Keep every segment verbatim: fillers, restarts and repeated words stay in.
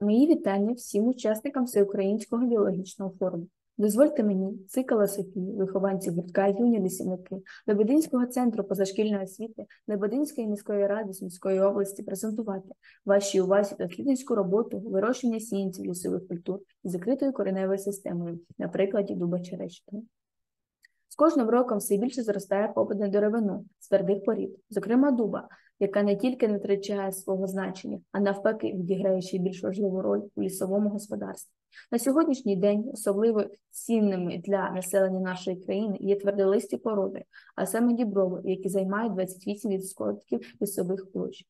Мої вітання всім учасникам Всеукраїнського біологічного форуму. Дозвольте мені, цикла Софії, вихованці гуртка «Юні лісівники», Лебединського центру позашкільної освіти, Лебединської міської ради Сумської області презентувати вашій увазі дослідницьку роботу вирощування сіянців лісових культур із закритою кореневою системою на прикладі дуба черещого. З кожним роком все більше зростає попит на деревину з твердих порід, зокрема дуба, яка не тільки не втрачає свого значення, а навпаки відіграє ще більш важливу роль у лісовому господарстві. На сьогоднішній день особливо цінними для населення нашої країни є твердолисті породи, а саме діброви, які займають двадцять вісім відсотків лісових площ.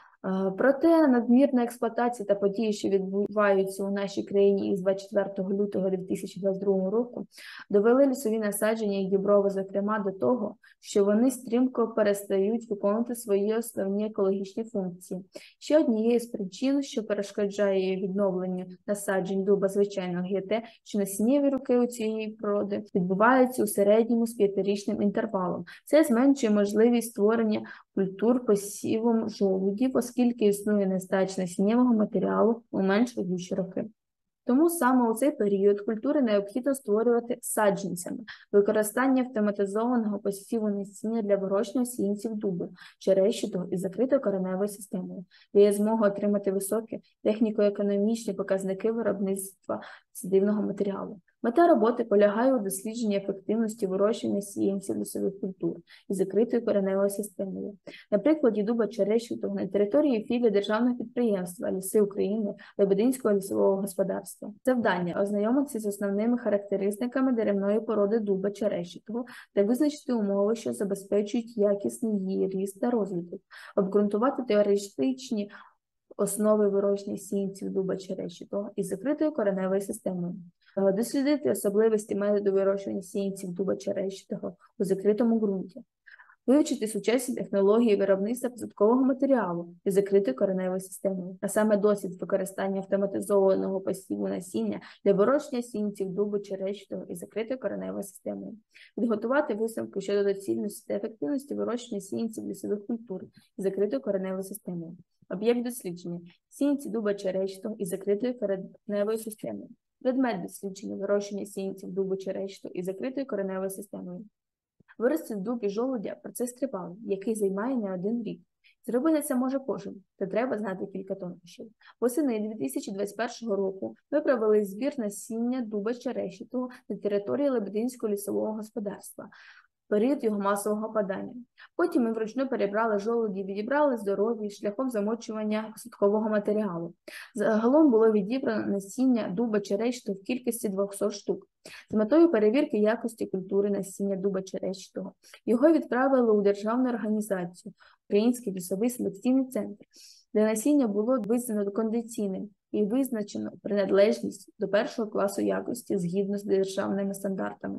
Проте надмірна експлуатація та події, що відбуваються у нашій країні із двадцять четвертого лютого дві тисячі двадцять другого року, довели лісові насадження і діброви, зокрема, до того, що вони стрімко перестають виконувати свої основні екологічні функції. Ще однією з причин, що перешкоджає відновленню насаджень дуба звичайного, є те, що насіннєві роки у цієї породи відбуваються у середньому з п'ятирічним інтервалом. Це зменшує можливість створення культур посівом жолудів, оскільки існує нестача насіннєвого матеріалу у менш родючі роки. Тому саме у цей період культури необхідно створювати саджанцями. Використання автоматизованого посіву насіння для вирощування сіянців дубу, черещого із закритою кореневою системою дає змогу отримати високі техніко-економічні показники виробництва садивного матеріалу. Мета роботи полягає у дослідженні ефективності вирощування сіянців лісових культур із закритою кореневою системою. На прикладі дуба черещого на території філії державного підприємства «Ліси України» Лебединського лісового господарства. Завдання – ознайомитися з основними характеристиками деревної породи дуба черещого та визначити умови, що забезпечують якісний її ріст та розвиток, обґрунтувати теоретичні основи вирощення сіянців дуба черещого із закритою кореневою системою. Дослідити особливості методу вирощування сіянців дуба черещого у закритому ґрунті. Вивчити сучасні технології виробництва посадкового матеріалу із закритою кореневою системою, а саме досвід використання автоматизованого посіву насіння для вирощення сіянців дуба черещого із закритою кореневою системою. Підготувати висновки щодо доцільності та ефективності вирощення сіянців лісових культур із закритою кореневою системою. Об'єкт дослідження – сіянці дуба черещого із закритою кореневою системою. Предмет дослідження – вирощення сіянців дуба черещого із закритою кореневою системою. Вирости дуб і жолудя – процес тривалий, який займає не один рік. Зробити це може кожен, та треба знати кілька тонкощів. Восени дві тисячі двадцять першого року ми провели збір насіння дуба черещого на території Лебединського лісового господарства, період його масового опадання. Потім ми вручну перебрали жолуді, відібрали здорові шляхом замочування посадкового матеріалу. Загалом було відібрано насіння дуба черещого в кількості двохсот штук. З метою перевірки якості культури насіння дуба черещого його відправили у державну організацію Український лісовий селекційний центр, де насіння було визнано кондиційним і визначено приналежність до першого класу якості згідно з державними стандартами.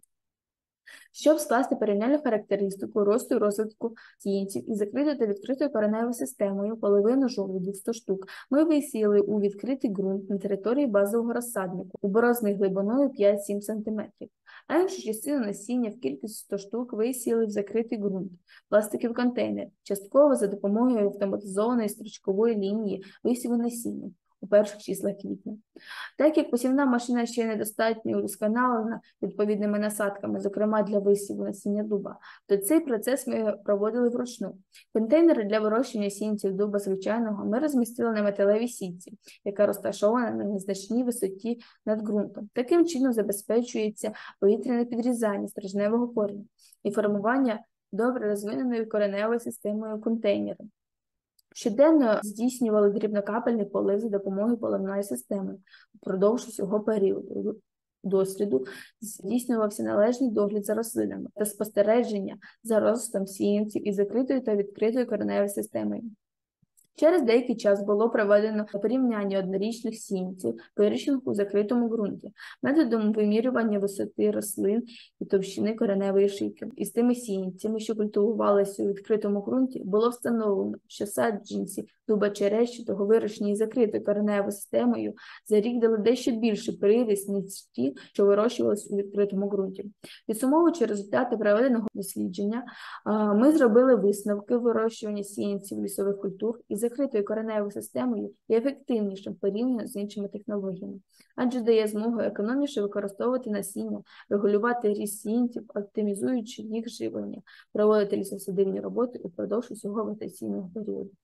Щоб скласти порівняльну характеристику росту і розвитку сіянців із закритою та відкритою кореневою системою половину жолудів сто штук, ми висіяли у відкритий ґрунт на території базового розсаднику у борозни глибиною п'ять-сім сантиметрів, а іншу частину насіння в кількості сто штук висіяли в закритий ґрунт, пластиковий контейнер, частково за допомогою автоматизованої стрічкової лінії висіву насіння у перших числах квітня. Так як посівна машина ще недостатньо удосконалена відповідними насадками, зокрема для висіву насіння дуба, то цей процес ми проводили вручну. Контейнери для вирощування сіянців дуба звичайного ми розмістили на металевій сітці, яка розташована на незначній висоті над ґрунтом. Таким чином забезпечується повітряне підрізання стрижневого коріння і формування добре розвиненої кореневої системою контейнеру. Щоденно здійснювали дрібнокапельний полив за допомогою поливної системи. Впродовж усього періоду досліду здійснювався належний догляд за рослинами та спостереження за ростом сіянців із закритою та відкритою кореневою системою. Через деякий час було проведено порівняння однорічних сіянців, вирощених у закритому ґрунті, методом вимірювання висоти рослин і товщини кореневої шийки. Із тими сіянцями, що культивувалися у відкритому ґрунті, було встановлено, що саджанці дуба черещого, вирощені із закритою кореневою системою, за рік дали дещо більший приріст, ніж ті, що вирощувалися у відкритому ґрунті. Підсумовуючи результати проведеного дослідження, ми зробили висновки вирощування сіянців лісових культур із закритою кореневою системою є ефективнішим порівняно з іншими технологіями, адже дає змогу економніше використовувати насіння, регулювати ріст сіянців, оптимізуючи їх живлення, проводити лісосадибні роботи упродовж усього вегетаційного періоду.